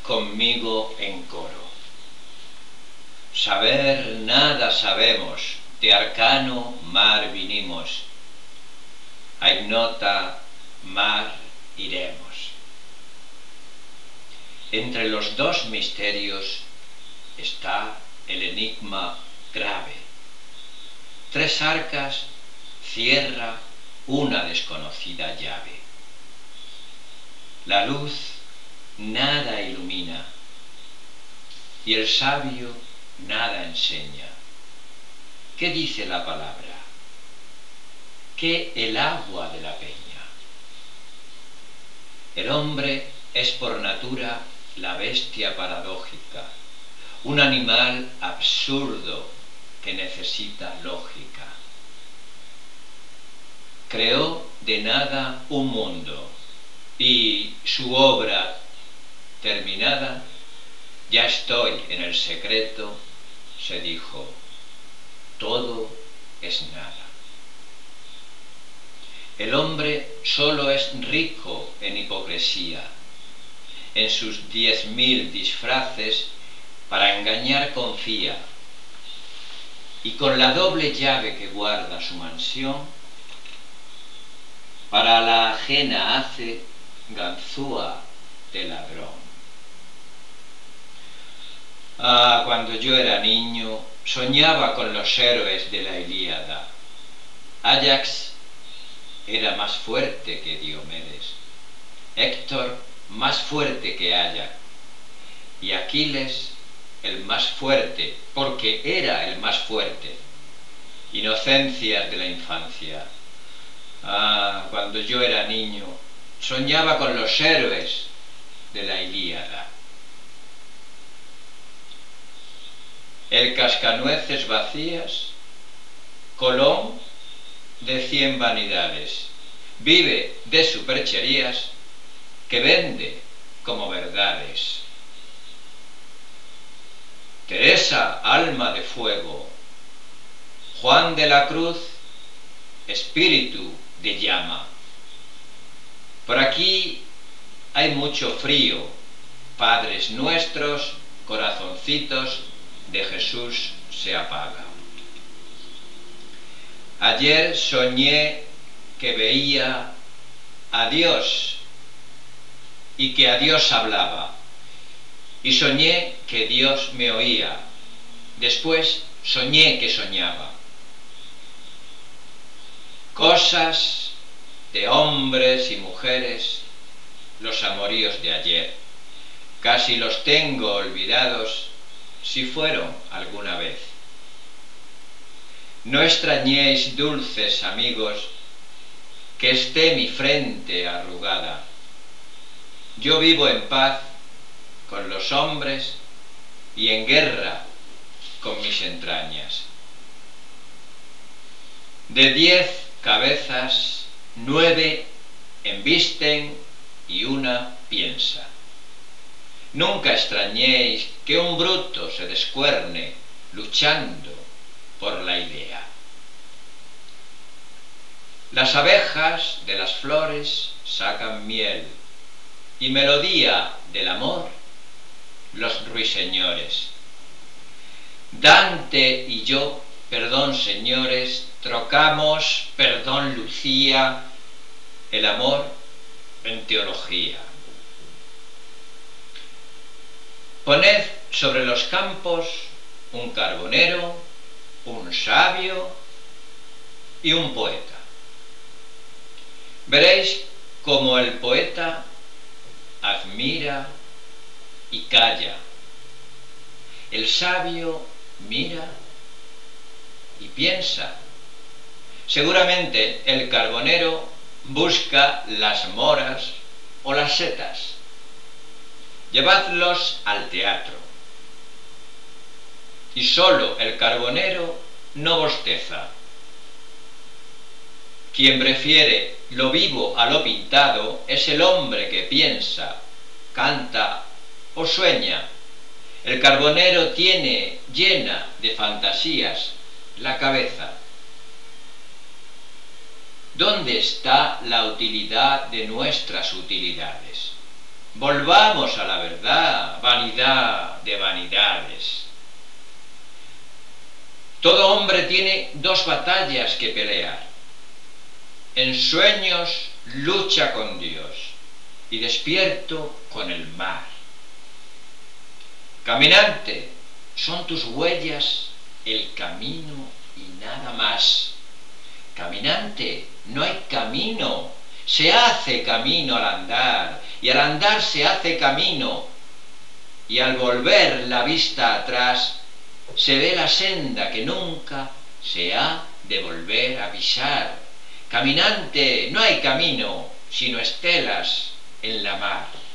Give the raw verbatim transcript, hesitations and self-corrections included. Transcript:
conmigo en coro. Saber nada sabemos, de arcano mar vinimos, a ignota mar iremos. Entre los dos misterios está el enigma grave. Tres arcas cierra una desconocida llave. La luz nada ilumina y el sabio nada enseña. ¿Qué dice la palabra? ¿Qué el agua de la peña? El hombre es por natura la bestia paradójica, un animal absurdo que necesita lógica. Creó de nada un mundo y su obra terminada, ya estoy en el secreto, se dijo, todo es nada. El hombre solo es rico en hipocresía, en sus diez mil disfraces para engañar confía, y con la doble llave que guarda su mansión, para la ajena hace ganzúa de ladrón. Ah, cuando yo era niño, soñaba con los héroes de la Ilíada. Áyax era más fuerte que Diomedes, Héctor más fuerte que Áyax, y Aquiles el más fuerte, porque era el más fuerte. Inocencias de la infancia. Ah, cuando yo era niño, soñaba con los héroes de la Ilíada. El cascanueces vacías, Colón de cien vanidades, vive de supercherías que vende como verdades. Teresa, alma de fuego, Juan de la Cruz, espíritu de llama. Por aquí hay mucho frío, padres nuestros, corazoncitos de Jesús se apaga. Ayer soñé que veía a Dios y que a Dios hablaba, y soñé que Dios me oía. Después soñé que soñaba. Cosas de hombres y mujeres, los amoríos de ayer, casi los tengo olvidados, si fueron alguna vez. No extrañéis, dulces amigos, que esté mi frente arrugada. Yo vivo en paz con los hombres y en guerra con mis entrañas. De diez cabezas, nueve embisten y una piensa. Nunca extrañéis que un bruto se descuerne luchando por la idea. Las abejas de las flores sacan miel y melodía del amor los ruiseñores. Dante y yo, perdón señores, trocamos, perdón Lucía, el amor en teología. Poned sobre los campos un carbonero, un sabio y un poeta. Veréis cómo el poeta admira y calla. El sabio mira y piensa. Seguramente el carbonero busca las moras o las setas. Llevadlos al teatro. Y solo el carbonero no bosteza. Quien prefiere lo vivo a lo pintado es el hombre que piensa, canta o sueña. El carbonero tiene llena de fantasías la cabeza. ¿Dónde está la utilidad de nuestras utilidades? Volvamos a la verdad, vanidad de vanidades. Todo hombre tiene dos batallas que pelear. En sueños lucha con Dios y despierto con el mar. Caminante, son tus huellas el camino y nada más. Caminante, no hay camino, se hace camino al andar, y al andar se hace camino, y al volver la vista atrás, se ve la senda que nunca se ha de volver a pisar. Caminante, no hay camino, sino estelas en la mar.